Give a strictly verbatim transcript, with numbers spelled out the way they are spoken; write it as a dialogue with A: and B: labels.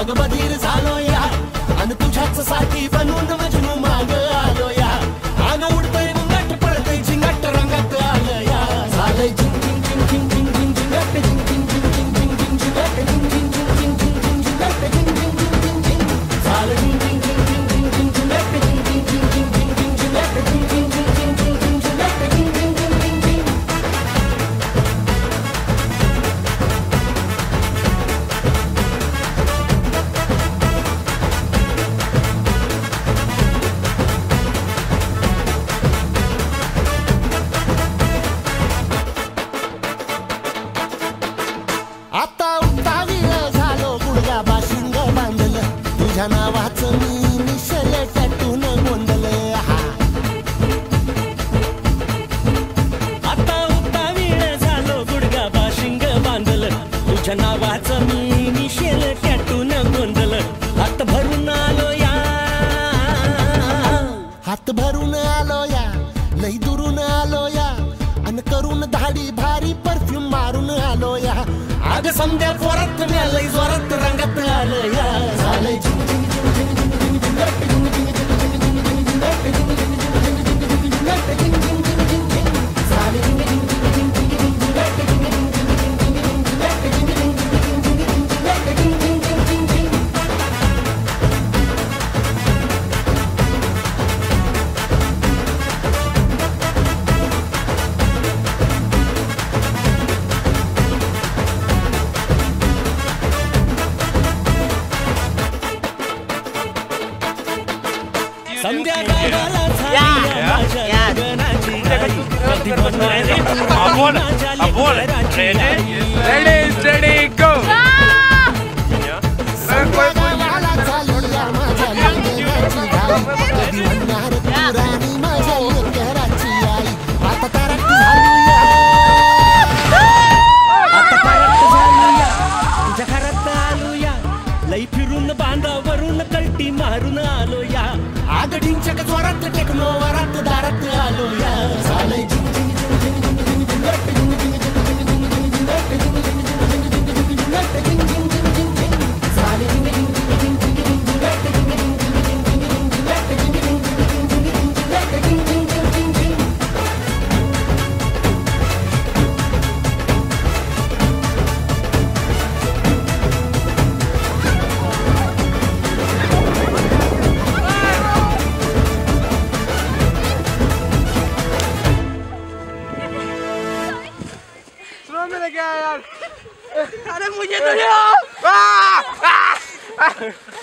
A: अग बधीर झालो या आणि तुझ्याच साठी बनून मजनू माग आलो या आग उडतय मुंगट पडतय झिंगट रंगात आलं या झालंय झिंग झिंग झिंग झिंग झिंग झिंग झिंगट झिंग झिंग झिंग झिंग झिंग झिंग झिंगट झिंग झिंग झिंग झिंग झिंग झिंग झिंगट झिंग झिंग झिंग झिंग झिंग झालं झिंग झिंग झिंग झिंग झिंग झिंग झिंगट झिंग झिंग झिंग झिंग झिंग झिंग झिंगट झिंग झिंग झिंग झिंग झिंग झिंग झिंग झिंग झिंगट झिंग झिंग आता उतावीळ झालो गुडघा बाशिंग बांधलं तुझ्या नावाचं मी निशल टॅटून गोंधलं हा
B: आता उतावीळ झालो गुडघा बाशिंग बांधलं तुझ्या नावाचं मी निशेल टॅटून गोंधलं हात भरून आलो या
A: हात भरून आलो या लई दुरून आलो या अन करून धाडी भारी परफ्यूम मारून आलो या आग समद्या जोरात लई जोरात रंगात आलं या झालंय झिंग झिंग झिंग झिंग झिंग झिंग झिंग झिंग झिंग
B: संध्या गावाला झाली माझ्या गगनाची गाई कधी बनवायला माझ्या
C: Ready, ready, go!
B: तुझ्या घरात आलो या लई फिरून बांधावरून कल्टी मारून आलो या
A: आग ढिंचक जोरात टेकनो वरात दारात आलो या झालंय झिंग झिंग झिंग झिंग झिंग झिंग झिंगट झिंग झिंग झिंग झिंग झिंग झिंग झिंगट झिंग झिंग झिंग झिंग झिंग झिंग झिंगट झिंग झिंग झिंग झिंग झिंग झालंय झिंग झिंग झिंग झिंग झिंग झिंग झिंगट झिंग झिंग झिंग झिंग झिंग झिंग झिंगट झिंग झिंग झिंग झिंग झिंग झिंग झिंग झिंग झिंग
C: अरे मुझे तो